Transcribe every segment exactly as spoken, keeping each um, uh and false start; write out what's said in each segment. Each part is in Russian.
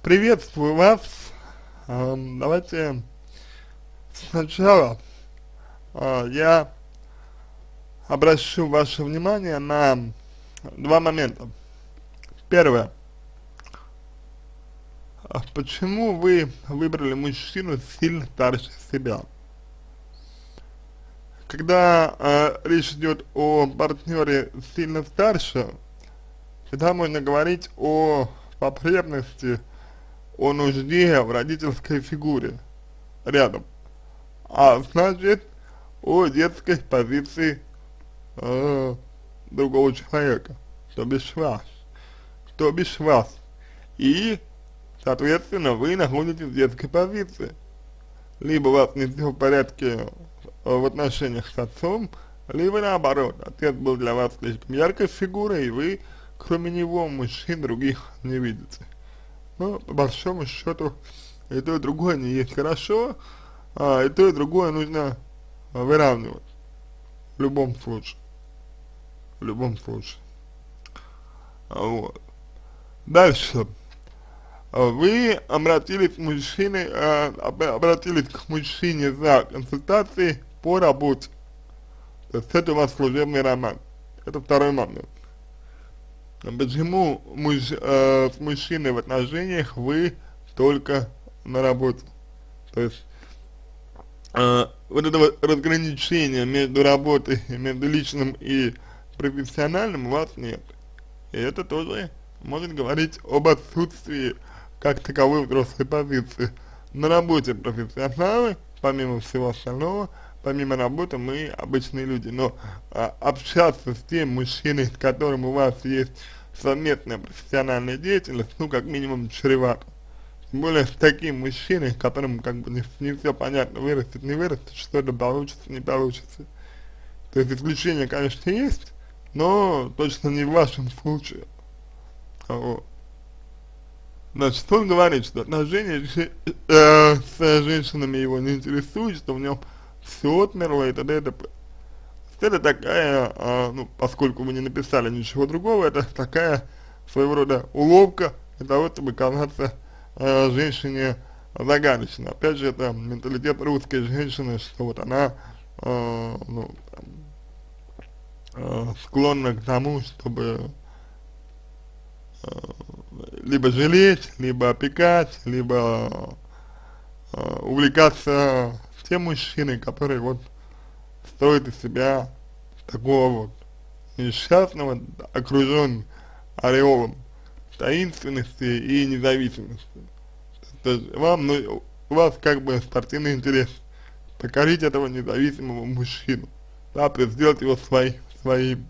Приветствую вас. Ам, Давайте сначала а, я обращу ваше внимание на два момента. Первое. А Почему вы выбрали мужчину сильно старше себя? Когда а, речь идет о партнере сильно старше, всегда можно говорить о потребности, о нужде в родительской фигуре рядом. А значит, о детской позиции э, другого человека, то бишь вас, то бишь вас. И, соответственно, вы находитесь в детской позиции. Либо у вас не все в порядке э, в отношениях с отцом, либо наоборот, отец был для вас слишком яркой фигурой, и вы, кроме него, мужчин других не видите. Но, по большому счету, и то, и другое не есть хорошо, а, и то, и другое нужно а, выравнивать. В любом случае. В любом случае. А, Вот. Дальше. А, Вы обратились к мужчине, а, об- обратились к мужчине за консультацией по работе. То есть это у вас служебный роман. Это второй момент. А Почему муж, э, с мужчиной в отношениях вы только на работе? То есть э, вот этого разграничения между работой, между личным и профессиональным у вас нет. И это тоже может говорить об отсутствии как таковой взрослой позиции. На работе профессионалы, помимо всего остального, помимо работы мы обычные люди, но а, общаться с тем мужчиной, с которым у вас есть совместная профессиональная деятельность, ну как минимум чревато. Тем более с таким мужчиной, которому как бы не, не все понятно, вырастет, не вырастет, что-то получится, не получится. То есть исключения, конечно, есть, но точно не в вашем случае. Вот. Значит, он говорит, что отношения жи- э, с женщинами его не интересуют, что в нем все отмерло и т.д. и т.п. Это такая, а, ну, поскольку вы не написали ничего другого, это такая своего рода уловка для того, чтобы казаться э, женщине загадочной. Опять же, это менталитет русской женщины, что вот она, э, ну, там, э, склонна к тому, чтобы э, либо жалеть, либо опекать, либо э, увлекаться тем мужчиной, который вот строит из себя такого вот несчастного, окружен ореолом таинственности и независимости. То есть вам, ну, у вас как бы спортивный интерес покорить этого независимого мужчину, да, то есть сделать его свой, своим.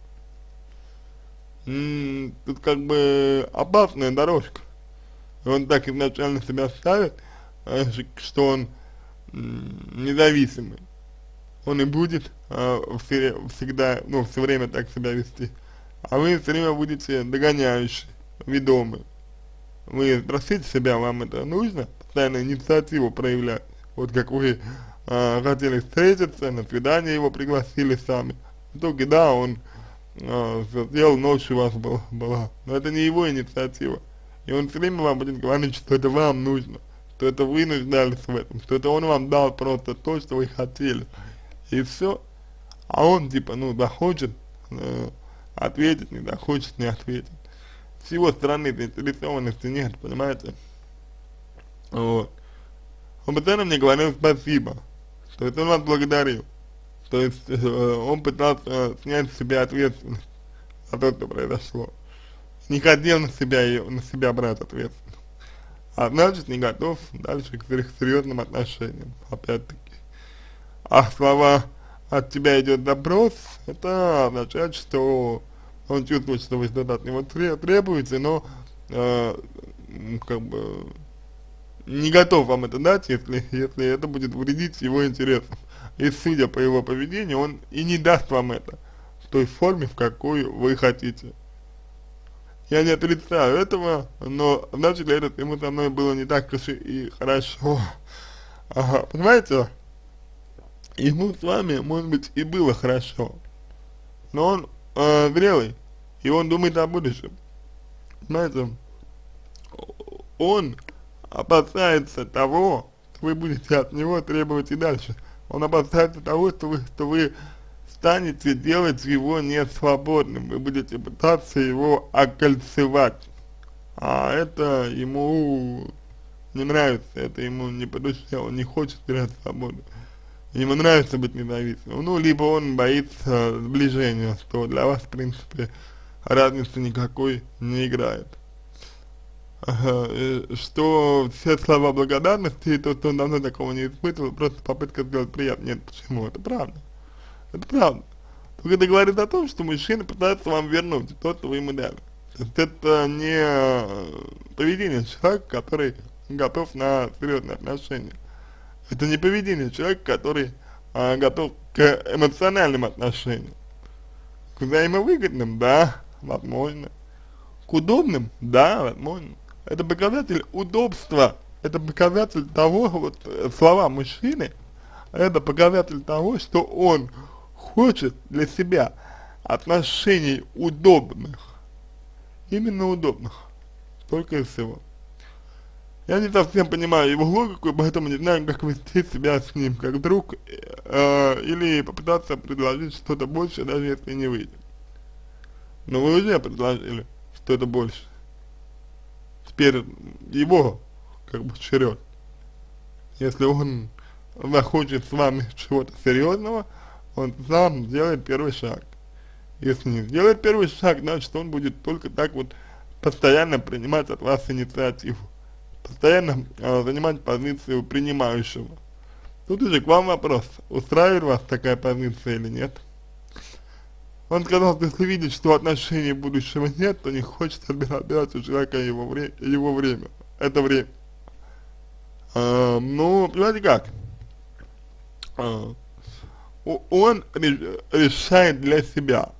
М, Тут как бы опасная дорожка. И он так изначально себя ставит, э, ш- что он м, независимый. Он и будет э, все, всегда, ну, все время так себя вести. А вы все время будете догоняющие, ведомы. Вы спросите себя, вам это нужно? Постоянно инициативу проявлять. Вот как вы э, хотели встретиться, на свидание его пригласили сами. В итоге, да, он э, сделал, ночь у вас была, была. Но это не его инициатива. И он все время вам будет говорить, что это вам нужно, что это вы нуждались в этом, что это он вам дал просто то, что вы хотели. И все. А он типа, ну, захочет э, ответить, не захочет, не ответит. С его стороны заинтересованности нет, понимаете? Вот. Он постоянно мне говорил спасибо, то есть он вас благодарил. То есть э, он пытался снять с себя ответственность за то, что произошло. Не хотел на себя ее, на себя брать ответственность. А значит не готов дальше к сер- серьезным отношениям, опять-таки. А слова «от тебя идет запрос», это означает, что он чувствует, что вы что-то от него тре- требуете, но э, м, как бы не готов вам это дать, если, если это будет вредить его интересам. И судя по его поведению, он и не даст вам это в той форме, в какой вы хотите. Я не отрицаю этого, но значит ли это, ему со мной было не так уж и хорошо. Ага, понимаете? Ему с вами, может быть, и было хорошо, но он э, зрелый, и он думает о будущем. Понимаете? он опасается того, что вы будете от него требовать и дальше. Он опасается того, что вы, что вы станете делать его несвободным, вы будете пытаться его окольцевать, а это ему не нравится, это ему не по душе, он не хочет терять свободу, ему нравится быть независимым, ну, либо он боится сближения, что для вас, в принципе, разницы никакой не играет. Ага, э, что все слова благодарности и то, что он давно такого не испытывал, просто попытка сделать приятно. Нет, почему? Это правда. Это правда. Только это говорит о том, что мужчина пытается вам вернуть то, что вы ему дали. То есть это не поведение человека, который готов на серьезные отношения. Это не поведение человека, который а, готов к эмоциональным отношениям. К взаимовыгодным, да, возможно. К удобным, да, возможно. Это показатель удобства, это показатель того, вот слова мужчины, это показатель того, что он хочет для себя отношений удобных, именно удобных, только и всего. Я не совсем понимаю его логику, поэтому не знаю, как вести себя с ним, как друг, э, или попытаться предложить что-то больше, даже если не выйдет. Но вы уже предложили что-то больше. Теперь его, как бы, черед. Если он захочет с вами чего-то серьезного, он сам сделает первый шаг. Если не сделает первый шаг, значит он будет только так вот постоянно принимать от вас инициативу. Постоянно э, занимать позицию принимающего. Тут уже к вам вопрос, устраивает вас такая позиция или нет. Он сказал, что если видит, что отношений будущего нет, то не хочет отбирать у человека его, вре его время. Это время. А, ну, понимаете как? А, он решает для себя,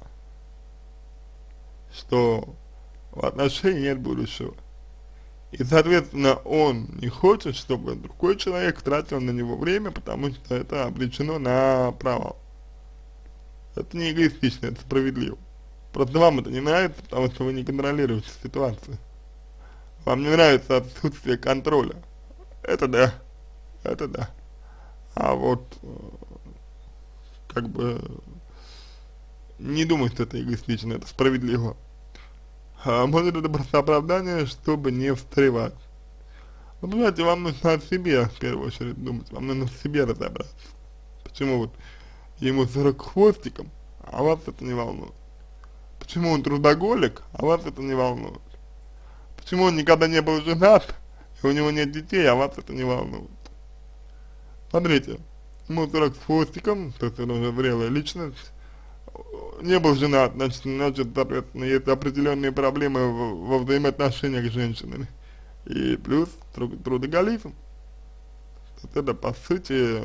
что в отношениях нет будущего. И, соответственно, он не хочет, чтобы другой человек тратил на него время, потому что это обречено на провал. Это не эгоистично, это справедливо. Просто вам это не нравится, потому что вы не контролируете ситуацию. Вам не нравится отсутствие контроля. Это да, это да. А вот, как бы, не думаю, что это эгоистично, это справедливо. А может, это просто оправдание, чтобы не встревать. Вы понимаете, вам нужно о себе в первую очередь думать, вам нужно в себе разобраться. Почему вот ему сорок хвостиком, а вас это не волнует? Почему он трудоголик, а вас это не волнует? Почему он никогда не был женат, и у него нет детей, а вас это не волнует? Смотрите, ему сорок с хвостиком, то есть он уже зрелая личность, не был женат, значит, значит, соответственно, есть определенные проблемы в, во взаимоотношениях с женщинами. И плюс труд, трудоголизм. Это, по сути,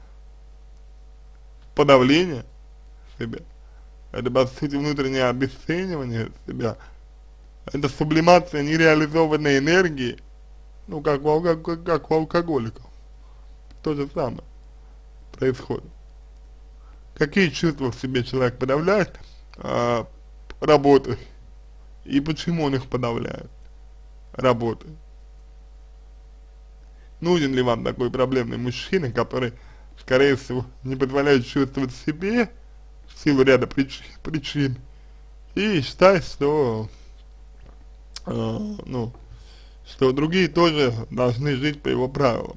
подавление себя. Это, по сути, внутреннее обесценивание себя. Это сублимация нереализованной энергии, ну, как у, как, как у алкоголиков. То же самое происходит. Какие чувства в себе человек подавляет, а, работой, и почему он их подавляет, работой. Нужен ли вам такой проблемный мужчина, который, скорее всего, не позволяет чувствовать себе в силу ряда причин, причин и считает, что, э, ну, что другие тоже должны жить по его правилам,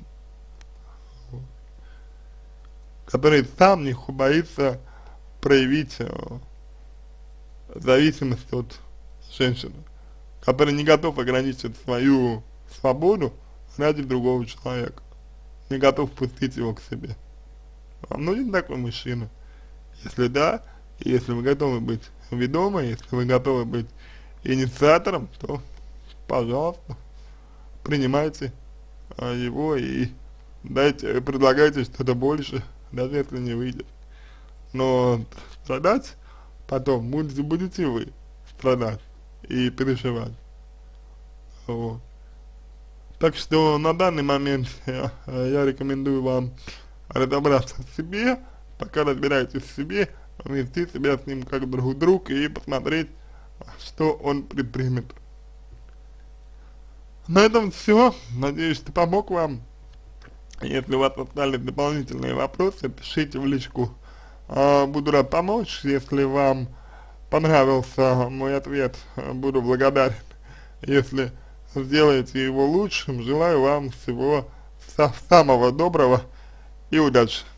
который сам не боится проявить э, зависимость от женщины, который не готов ограничить свою свободу ради другого человека, не готов пустить его к себе. Вам нужен такой мужчина? Если да, и если вы готовы быть ведомой, если вы готовы быть инициатором, то, пожалуйста, принимайте а, его и дайте, предлагайте что-то больше, даже если не выйдет. Но страдать потом будете, будете вы страдать и переживать. Вот. Так что на данный момент я, я рекомендую вам разобраться в себе, пока разбираетесь в себе, вести себя с ним как друг друг и посмотреть, что он предпримет. На этом все. Надеюсь, что помог вам. Если у вас остались дополнительные вопросы, пишите в личку. А, буду рад помочь. Если вам понравился мой ответ, буду благодарен, если сделаете его лучшим. Желаю вам всего самого доброго и удачи.